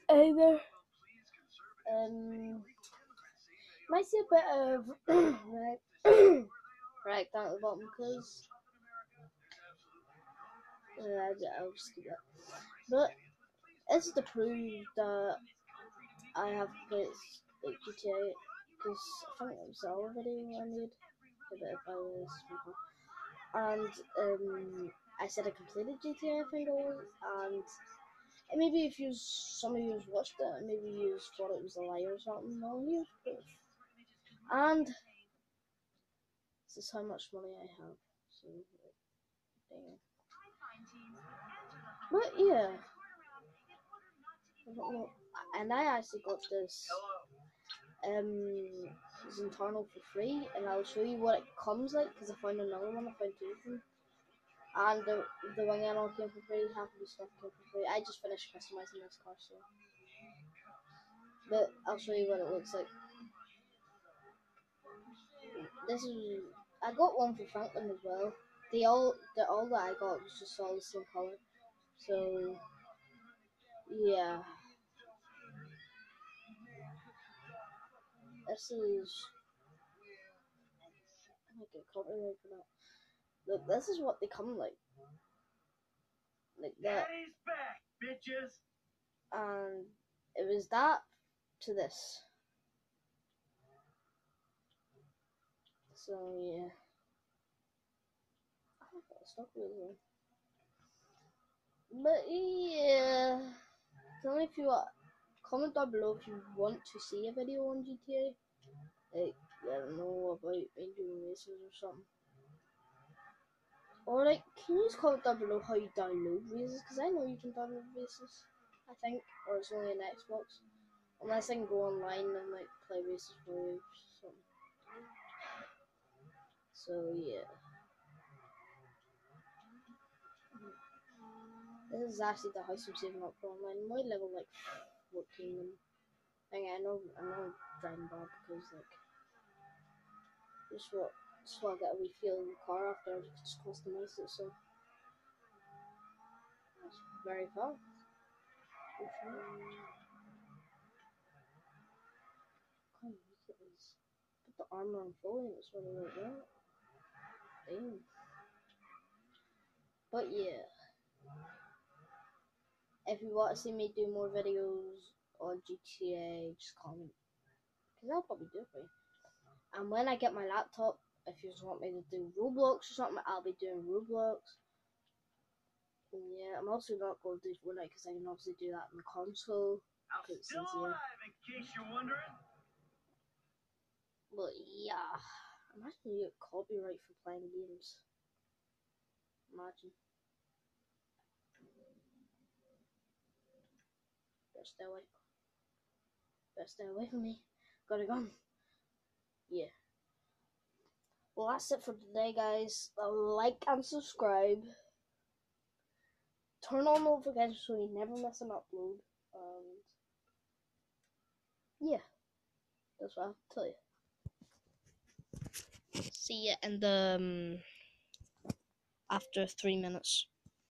Hey there. Might see a bit of right down at the bottom because I'll just keep that. But it's to prove that I have played GTA because I think it was the other video I made a bit of and I said I completed GTA. I think it was, and maybe if some of you watched it, maybe you thought it was a lie or something. No, here's proof. And this is how much money I have. So, damn. But yeah, I don't know. And I actually got this Zentarno for free, and I'll show you what it comes like because I found another one. I found two of them, and the wing animal came for free. Half of the stuff came for free. I just finished customizing this car, so. But I'll show you what it looks like. This is I got one for Franklin as well. All that I got was just all the same color. So yeah, this is I might get copyright for that. Look, this is what they come like that. Daddy's back, bitches. And it was that to this. So yeah, I think I'll stop with them. But yeah, tell me if you comment down below if you want to see a video on GTA. Like, I don't know, about me doing races or something. Or like, can you just comment down below how you download races? Because I know you can download races, I think, or it's only an Xbox. Unless I can go online and like play races for you or something. So yeah. This is actually the house I'm saving up for online. I'm only level like 14 and I know I'm driving bad because like just what I get a wee feel in the car after I just customize it, so that's very fast. Kind of weak it is. Put the armor on full and it's really like that. Damn. But yeah. If you want to see me do more videos on GTA, just comment. Because I'll probably do it for you. And when I get my laptop, if you just want me to do Roblox or something, I'll be doing Roblox. And yeah, I'm also not going to do Fortnite because I can obviously do that on the console. I'm still alive, in case you're wondering. But yeah, imagine you get copyright for playing games. Imagine. Better stay away. Better stay away from me. Got a gun. Yeah. Well, that's it for today, guys. Like and subscribe. Turn on notifications so you never miss an upload. And yeah, that's what I'll tell you. See you in the after 3 minutes.